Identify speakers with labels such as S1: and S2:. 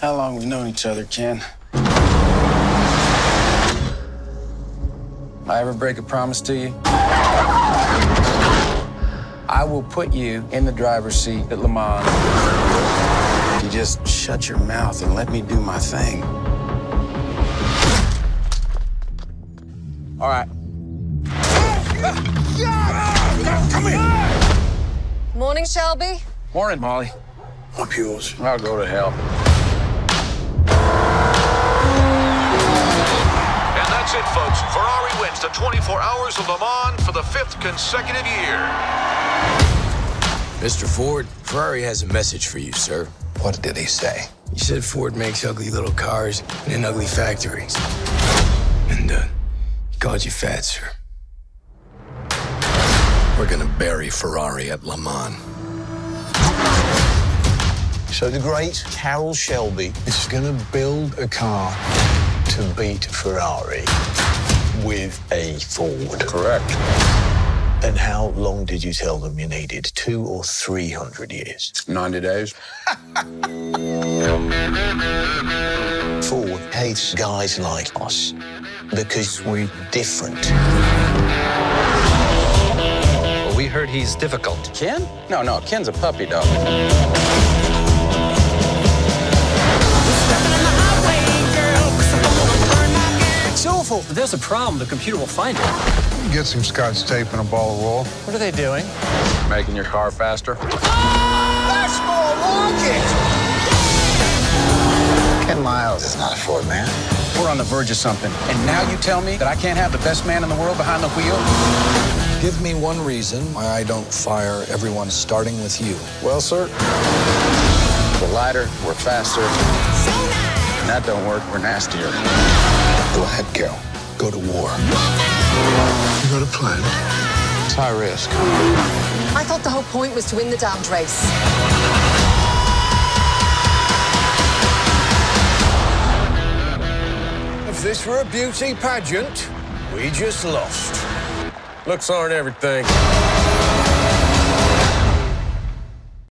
S1: How long we known each other, Ken? I ever break a promise to you? I will put you in the driver's seat at Le Mans. If you just shut your mouth and let me do my thing. All right. Come here.
S2: Morning, Shelby.
S1: Morning, Molly.
S3: Up yours.
S1: I'll go to hell.
S4: And that's it, folks. Ferrari wins the 24 Hours of Le Mans for the 5th consecutive year.
S5: Mr. Ford, Ferrari has a message for you, sir.
S3: What did he say?
S5: He said Ford makes ugly little cars in ugly factories. And, he called you fat, sir.
S3: We're gonna bury Ferrari at Le Mans. So the great Carroll Shelby is gonna build a car to beat Ferrari with a Ford.
S1: Correct.
S3: And how long did you tell them you needed? 200 or 300 years?
S1: 90 days.
S3: Ford hates guys like us because we're different.
S6: Well, we heard he's difficult.
S1: Ken? No, Ken's a puppy dog.
S6: It's awful. If there's a problem, the computer will find it.
S7: Get some scotch tape and a ball of wool.
S6: What are they doing?
S1: Making your car faster.
S3: That's more like it! Ken Miles is not a Ford man.
S1: We're on the verge of something. And now you tell me that I can't have the best man in the world behind the wheel?
S8: Give me one reason why I don't fire everyone starting with you.
S1: Well, sir, we're lighter, we're faster. And that don't work, we're nastier.
S3: Go ahead, Carol. Go to war. You got a plan? It's high risk.
S2: I thought the whole point was to win the damned race.
S9: If this were a beauty pageant, we just lost. Looks aren't everything.